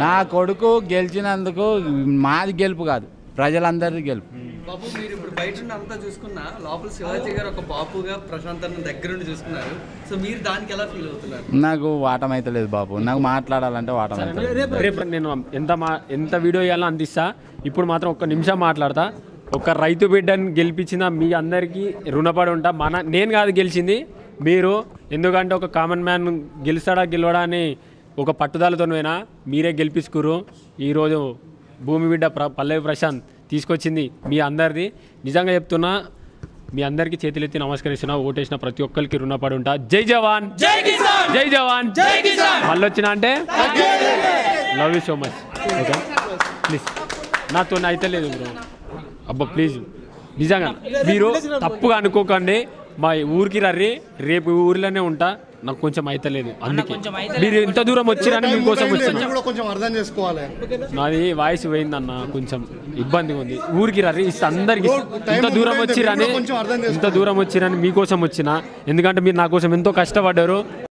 నా కొడుకు గెలిచినందుకు మాది గెలుపు కాదు, ప్రజలందరిది గెలుపు. బాబు మీరు ఇప్పుడు బయట నుండి అంతా చూసుకున్నా లోపల శివాజీ గారు ఒక బాపుగా ప్రశాంత్ అన్న దగ్గర నుండి చూసుకున్నారు. సో మీరు దానికి ఎలా ఫీల్ అవుతున్నారు? నాకు వాటం అయితే లేదు బాబు, నాకు మాట్లాడాలంటే వాటం అయితే. రేపు నేను ఎంత వీడియో ఇవ్వాలో అందిస్తా. ఇప్పుడు మాత్రం ఒక్క నిమిషం మాట్లాడతా. ఒక రైతు బిడ్డని గెలిపించిన మీ అందరికీ రుణపడి ఉంటా. నేను కాదు గెలిచింది, మీరు. ఎందుకంటే ఒక కామన్ మ్యాన్ గెలుస్తాడా అని ఒక పట్టుదలతోనైనా మీరే గెలిపించుకురు. ఈరోజు భూమి బిడ్డ పల్లవి ప్రశాంత్ తీసుకొచ్చింది మీ అందరిది. నిజంగా చెప్తున్నా, మీ అందరికీ చేతులెత్తి నమస్కరిస్తున్నా. ఓటేసిన ప్రతి ఒక్కరికి రుణపడి ఉంటా. జై జవాన్, జై కిసాన్, జై జవాన్, జై కిసాన్. మళ్ళీ వచ్చినా అంటే love you so much. Okay please, నాతో అయితే లేదు బ్రో. అబ్బా ప్లీజ్, నిజంగా మీరు తప్పుగా అనుకోకండి. మా ఊరికి రర్రి, రేపు ఊరిలోనే ఉంటా. నాకు కొంచెం అయితే లేదు, అందుకే మీరు ఇంత దూరం వచ్చిరని మీకోసం వచ్చాను. నాది వాయిస్ పోయిందన్న, కొంచెం ఇబ్బందిగా ఉంది. ఊరికి రర్రి అందరికి ఇంత దూరం వచ్చిరని మీకోసం వచ్చిన. ఎందుకంటే మీరు నా కోసం ఎంతో కష్టపడ్డారు.